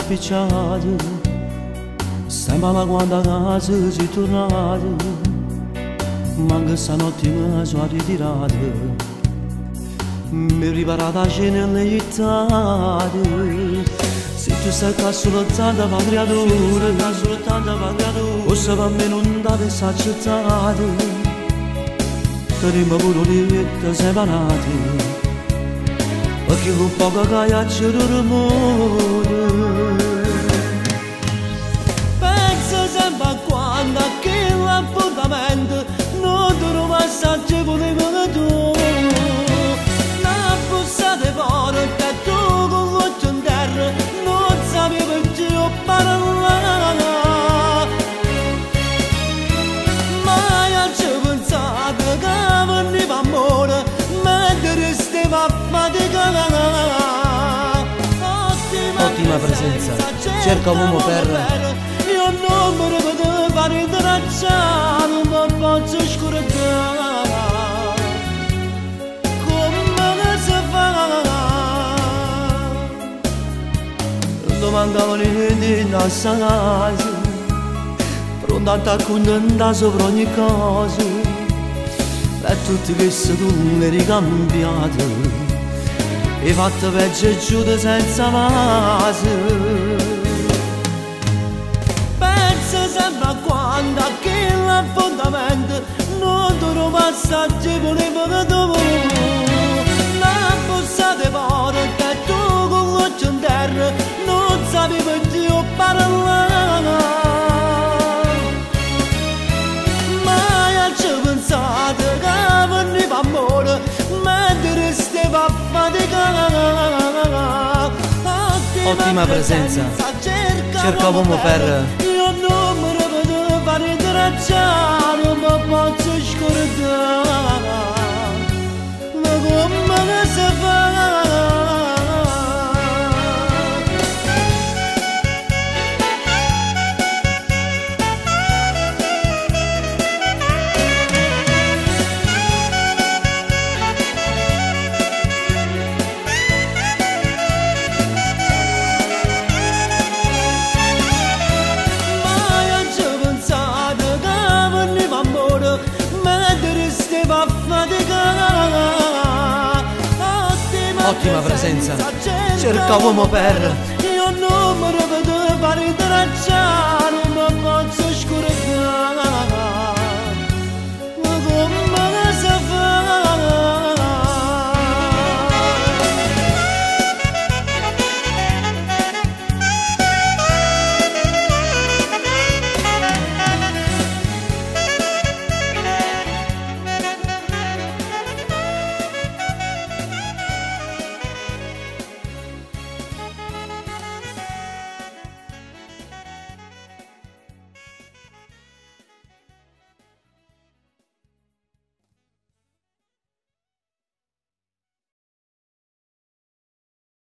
spicciato, sembra la quando casa si tornato, manca stanotte mi sono ritirato, mi riparata a cena nell'ettate. Se tu stai qua soltanto per creatura, forse per me non t'avessi accettato, saremmo pure lieti separati, perché con poco che c'è rumore. Penso sempre a quando che l'appuntamento non te lo passaggio volevo tu, una bussa di porta e tu con l'occhio in terra non sapevo più parlare. Mai ci pensato che veniva amore mentre stava a faticare. Ottima presenza, cerca un uomo per... Io non mi ricordo fare tracciare, ma posso scordare. Come si fa? Non mancava niente in questa casa, pronta a t'accontentare sopra ogni cosa, e tutti che se tu mi eri cambiato, hai fatto peggio e giù senza base. Penso sempre a quando che l'appuntamento non te lo passaggio volevo tu, la bussa di porta e tu con l'occhio in terra non sapevo più parlare. Mai ci pensato che veniva amore mentre stava a faticare. Ottima presenza, cerca un uomo per... Io non mi ricordo fare tracciare, ma posso scordare. Ma come si fa? Ottima presenza, cerca un uomo per...